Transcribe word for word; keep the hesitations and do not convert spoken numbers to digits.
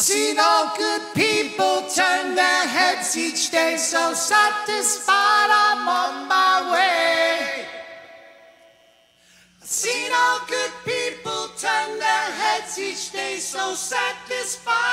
Seen all good people turn their heads each day, so satisfied I'm on my way. Seen all good people turn their heads each day, so satisfied